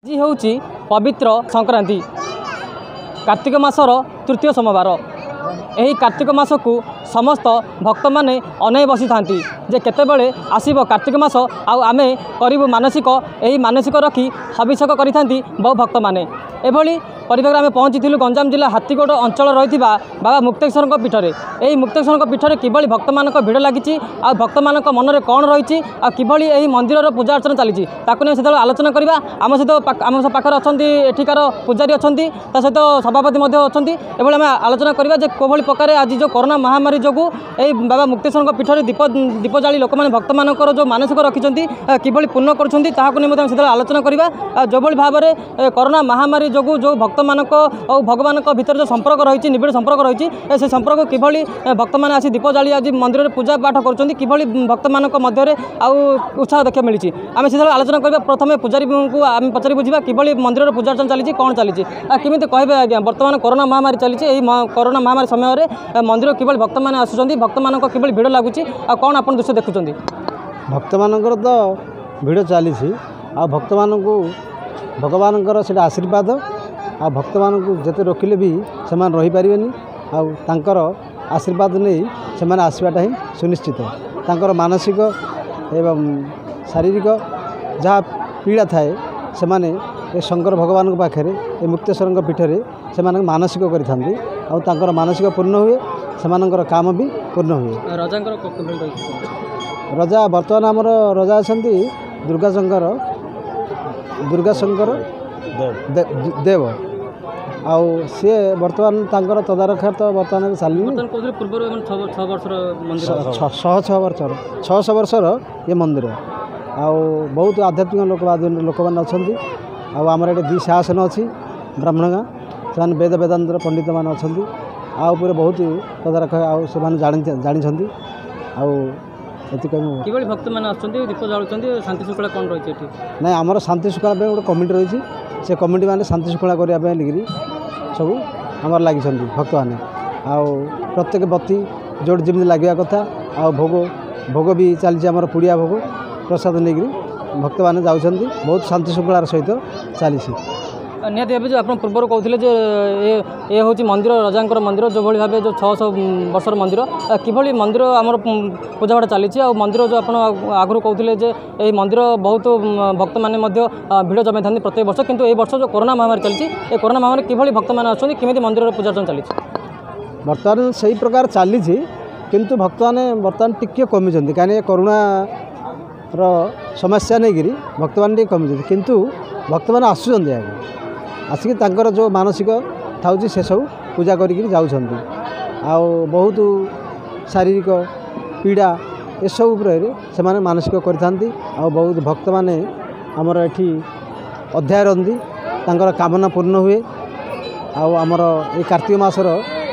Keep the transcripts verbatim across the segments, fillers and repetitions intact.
आज हूँ पवित्र संक्रांति कार्तिक मासर तृतीय सोमवार। यही कार्तिक मास को समस्त भक्त माने अनै बसी था जे केतेबेले आसीबो कार्तिक मास आउ आमे करिबु मानसिक यही मानसिक रखी अभिषेक करि थांती बहु भक्त माने। एभली परिवेश आम पहुँची गंजाम जिला हाथीगोड़ अंचल रही बाबा मुक्तेश्वर पीठ में। यही मुक्तेश्वर पीठ में किभली भक्त मान भिड़ लगी आ भक्त मान मनरे कौन रही किभली यही मंदिर पूजा अर्चना चली से आलोचना करवा। आम सहित आम पाखे अच्छा एठिकार पूजारी अच्छा सहित सभापति अच्छा आम आलोचना करवा कोभली प्रकार आज जो कोरोना महामारी जो यही बाबा मुक्तेश्वर पीठ में दीप दीप जाली लोक मैंने भक्त मान जो मानसिक रखिंट किभली पूर्ण कर आलोचना करवा। जो भाव में कोरोना महामारी जो जो भक्त मानक और भगवान भीतर जो संपर्क रही निबिड़ संपर्क रही से संपर्क किभली भक्त मैंने आसी दीप जाली आज मंदिर में पूजा पाठ कर किभली भक्त मानक मध्य उत्साह देखा मिली। आम से आलोचना करवा। प्रथम पूजारी को आम पचारि बुझा किभली मंदिर में पूजा अर्चना चली कौन चली केमी कहे आज्ञा बर्तमान कोरोना महामारी चली कोरोना महामारी समय मंदिर किभली भक्त मैंने आसुँच भक्त मान किभली भिड़ लगुच कौन आप दृश्य देखुं भक्त मानकर तो भिड़ चली आ भक्त मान भगवान से आशीर्वाद आ भक्त मान जिते रोकिले भी से रही पारे आर आशीर्वाद नहीं से आसवाटा ही सुनिश्चित तांकर मानसिक एवं शारीरिक जहाँ पीड़ा थाए से शंकर भगवान पाखे मुक्तेश्वर पीठ में से मानसिक कर मानसिक पूर्ण हुए से काम भी पूर्ण हुए। रजा बर्तमान आमर रजा अच्छा दुर्गा शंकर दुर्गा शंकर देव, देव। आउ सी बर्तमान तांकर तदारखा तो बर्तमान चलनी छः छः वर्ष छः छः वर्षर ये मंदिर आउ बहुत आध्यात्मिक लोक लोक मैंने अच्छा आमर ये दी शासन अच्छी ब्राह्मण गाँ से वेद वेदांत पंडित मान अच्छा आउे बहुत तदारखा आउ से जानी किभली भक्त मैंने आसुँच दीप जालुं शांति श्रृंखला कौन रही ना आमर शांति श्रृंखला गोटे कमिटी रही से कमिटी मैंने शांति श्रृंखला करने सब आमर लगी भक्त मैंने आउ प्रत्येक बत्ती जोड़ जमी लगे कथा आ भोग भोग भी चलती आमर पुड़िया भोग प्रसाद नहीं भक्त मैंने जाऊँ बहुत शांति श्रृंखलार सहित चली। निहत भाव जो आप पूर्व कहते ये हूँ मंदिर रजा मंदिर जो भाई भाव जो छःश वर्षर मंदिर किभली मंदिर आमर पूजा पाठ चली मंदिर जो आप आगु कहते ये मंदिर बहुत भक्त मैंने भिड़ जमाई था प्रत्येक वर्ष किंतु ये वर्ष जो कोरोना महामारी चली ये कोरोना महामारी किभली भक्त मैंने आसुँच केमी मंदिर पूजा अर्चना चली बर्तमान से ही प्रकार चली किंतु भक्त मैंने बर्तमान टिके कमी कहीं कोरोना समस्या नहीं गिरी भक्त मैंने कमी किंतु भक्त मैंने आसुँच आगे आसिक तांकर जो मानसिक था से सब पूजा करी जाऊँगी आ बहुत शारीरिक पीड़ा ये सब से माने मानसिक करथांती आ बहुत भक्त माने आमर एठी अध्याय रंदी तांकर कामना पूर्ण हुए आमर ये कार्तिक मासर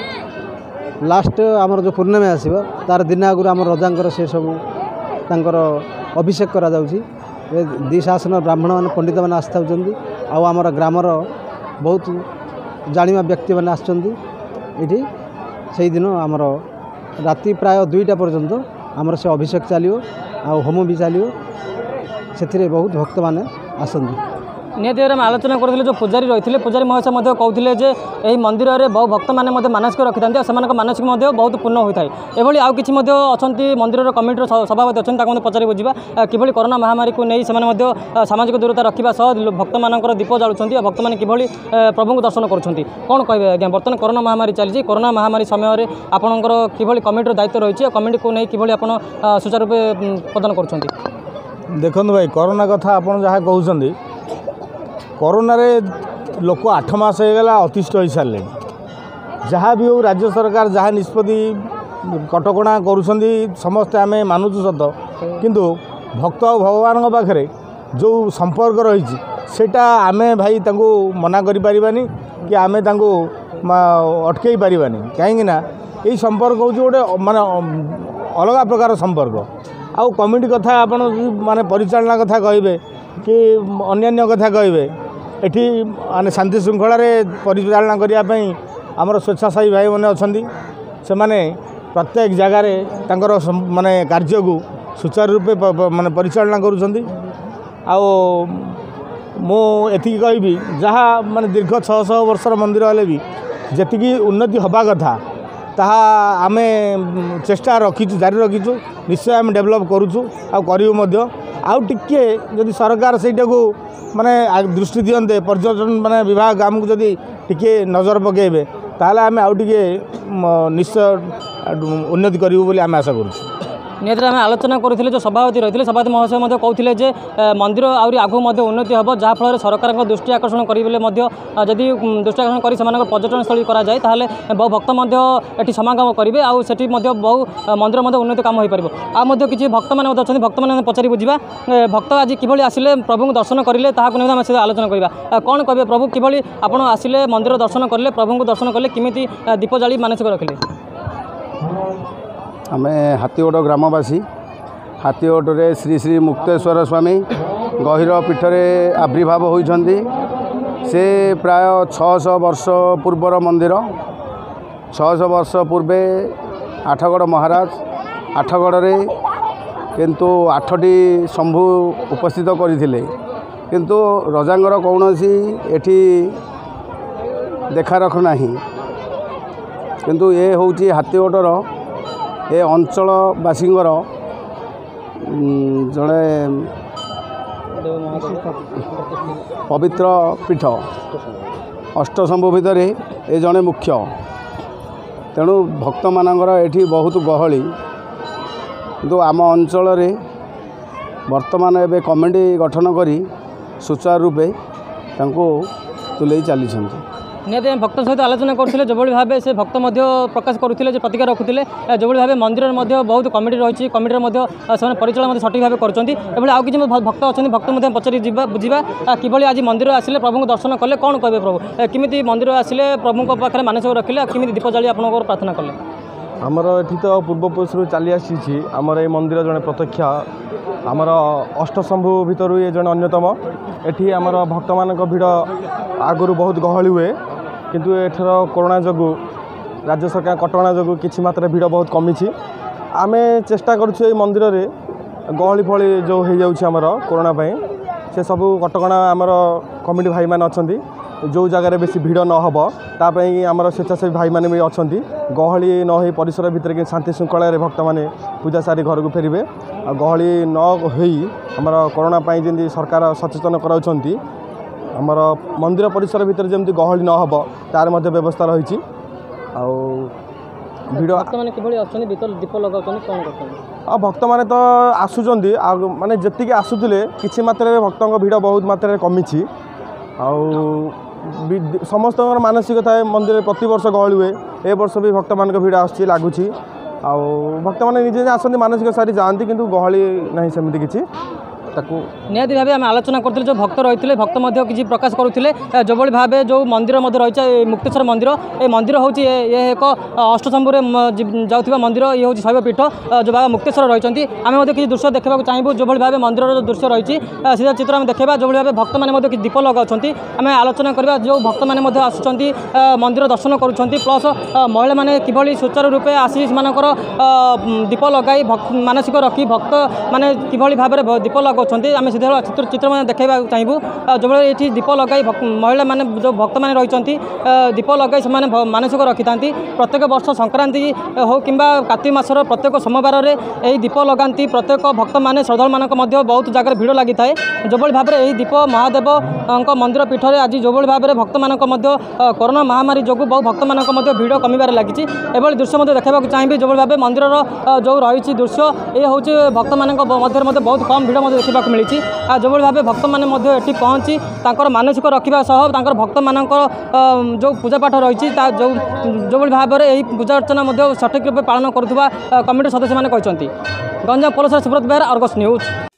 लास्ट आमर जो पूर्णिमा आसो तार दिन आगुरी आम रजांकर से सब तांकर अभिषेक करा जाउछि दी शासन ब्राह्मण मान पंडित मैंने आस्था आमर ग्रामर बहुत जाणिमा व्यक्ति मैंने आसछन्ती से दिन आमर राति प्राय दुईटा पर्यंत आमर से अभिषेक चलियो आ होम भी चलियो से बहुत भक्त मैंने आसନ୍ତି। निहत भाव में आलोचना करते जो पूजारी रही है पूजारी महेश कहते जे यही मंदिर में बहु भक्त मैंने मानसिक रखी था से मानसिक बहुत पूर्ण होता है। एभली आउ किसी अच्छा मंदिर कमिटर सभापति अच्छा पचारि बुझा किभली कोरोना महामारी को नहीं से सामाजिक दूरता रखा सह भक्त मान दीप जालुं भक्त मैंने किभली प्रभु को दर्शन करुँच कौन कहे आज्ञा बर्तमान कोरोना महामारी चली कोरोना महामारी समय आपंकर किभली कमिटर दायित्व रही कमिटी को नहीं किभली आप सुचारू रूपे प्रदान कर देखो भाई कोरोना कथा आप जहाँ कहते कोरोना रे लोक आठ मास होगा अतिष्ठ हो सारे जहाँ भी हो राज्य सरकार जहाँ निष्पत्ति कटकणा करुँच समस्ते आम मानुचु सत किंतु भक्त और भगवान पाखे जो संपर्क रही सेटा आम भाई तांको मना करि परिबानी कि आम अटकई पारिबानी कहीं यही संपर्क हूँ गोटे माने अलग प्रकार संपर्क आउ कमिटी कथा आपण माने परिचालना कथा कहे कि अन्य कथा कहे एठी माने शांति श्रृंखला परिचालना करने आमर स्वेच्छासायी भाई मैंने अच्छा से माने प्रत्येक जगार तांकर माने कार्य को सुचारू रूपे माने परिचालना करुँच मु एतिकी कहबी जहाँ माने दीर्घ छह सौ वर्षर मंदिर हेले भी जेतिकी उन्नति हवा कथा ताहा आमे चेष्टा रखीचु जारी रखीचु निश्चय आम डेभलप करूँ आउ आउ टिके जदि सरकार सहीटा को माने दृष्टि दियंते पर्यटन माने विभाग आमको जदि टिके नजर पकेबे ताहले आमे आउ टिके निश्चय उन्नति करूँ बोली आम आशा करूँ। निहत आम आलोचना करुले जो सभापति रही सभापति महाशय कहते जे मंदिर आहरी आगू उन्नति हम जहाँफल सरकार दृष्टि आकर्षण करेंगे जदि दृष्टि आकर्षण कर पर्यटन स्थली कराए ताहले बहु भक्त ये समागम करेंगे आउ से बहु मंदिर उन्नति काम हो पार आउ किसी भक्त मैंने अच्छा भक्त मैंने पचारि बुझा भक्त आज कि आसिले प्रभु को दर्शन करेंगे ताकूम से आलोचना करवा कौन कहे प्रभु कि आप आसिले मंदिर दर्शन करेंगे प्रभु को दर्शन कले किमी दीप जाली मानसिक रखिले। आम हाथीगोड़ ग्रामवासी हाथीगोड़े श्री श्री मुक्तेश्वर स्वामी गहिर पीठरे आविर्भाव होइछन्ति से प्राय छह सौ वर्ष पूर्वर मंदिर छह सौ वर्ष पूर्वे आठगड़ महाराज आठगड़े किंतु आठटी शंभु उपस्थित करथिले किंतु रजांगर कौनसी एठी देखा रख नाही किंतु ये होउची हाथीगोड़र ए अंचलवासींकर जड़े पवित्र पीठ अष्टशंभु भितर ए जड़े मुख्य तेणु भक्त मानकर एठी बहुत गहली किंतु आम अंचल वर्तमान एवं कमिटी गठन करी सुचारू रूपे तुले चली निहत भक्त सहित आलोचना करते जो भाव से भक्त प्रकाश करुले प्रतिक्रिया रखुले जो भाव मंदिर बहुत कमिटी रही कमिटी परिचालन सठिक भाव कर आउ कि भक्त अच्छा भक्त पचारि बुझा कि आज मंदिर आसिले प्रभु को दर्शन कले कौन कहे प्रभु किमी मंदिर आसिले प्रभु पाखे मानसिक रखिले किमी दीप जाली आप प्रार्थना कले। आमर ये तो पूर्वपुरुष चली आसी आमर ये मंदिर जड़े प्रत्यक्ष आमर अष्टशंभु भितर ये जड़े अन्यतम एठी आमर भक्त मान भिड़ आगु बहुत गहली हुए किंतु एठर कोरोना जगु राज्य सरकार कटकणा जगु किछि मात्रा भिड़ बहुत कमी आम चेष्टा करुँ मंदिर रे गहली फली जो हो जाऊँ आमर कोरोना से सब कटकणा आमर कमिटी भाई मैंने अच्छा जो जगार बेसी भिड़ न हम तापाई आमर स्वेच्छासेवी भाई मैंने भी अच्छा गहली न हो परिसर भितर कि शांति श्रृंखला भक्त मैंने पूजा सारी घर को फेरबे गहली न हो आमर कोरोना जमी सरकार सचेतन कराउछंती आमर मंदिर परिसर भितर जमी गहली न हम तार मध्य व्यवस्था रही भिड़ दीप लगा भक्त मैंने तो आसुंच माने जी आसुले किसी मात्रा भक्त भिड़ बहुत मात्रा कमी समस्त मानसिक थाए मंदिर प्रति वर्ष गहली हुए ए वर्ष भी भक्त मान भिड़ आस लगुच भक्त मैंने निजे आसती मानसिक सारी जाती किंतु गहली ना सेमती किसी निहती भाव आम आलोचना करते जो भक्त रही भक्त किसी प्रकाश करुले जो भाव जो मंदिर रही मुक्तेश्वर मंदिर ये मंदिर हूँ ये एक अष्टशंभु जाऊा मंदिर ये हूँ शैवपीठ जो बाबा मुक्तेश्वर रही आम किसी दृश्य देखा चाहिए जो भाव मंदिर दृश्य रही सीधा चित्र आम देखा जो भाव भक्त मैंने दीप लगाउं आम आलोचना करवा जो भक्त मैंने आसुँच मंदिर दर्शन करुँच प्लस महिला मैंने किभली सुचारू रूपे आसी सेमानकर दीप लगाई मानसिक रखी भक्त मैंने किभली भाव दीप लगा आम सीधा चित्र चित्र मैंने देखा चाहबू जो भाई ये दीप लगाई महिला मैंने जो भक्त मैंने रही दीप लगाई से मानसिक रखी था प्रत्येक वर्ष संक्रांति हो कि कार्तिक मासर प्रत्येक सोमवार में यही दीप लगाती प्रत्येक भक्त मैंने श्रद्धा मानक बहुत जगह भिड़ लगी थाए जो भाव में यही दीप महादेव मंदिर पीठ में आज जो भाव में भक्त मानक कोरोना महामारी जो बहु भक्त मानक भिड़ कमिबार लगी एभली दृश्य देखा चाहिए जो भाव मंदिर जो रही दृश्य ये हूँ भक्त मान बहुत कम भिड़ देखा मिली जो भाव भक्त मैंने ये पहुँची मानसिक रखा सह भक्त मान जो पूजापाठ रही जो जो भाव में यही पूजा अर्चना सठिक रूप पालन करुवा कमिटी सदस्य मैंने गंजाम पलसर सुब्रत बेहरा अर्गस न्यूज।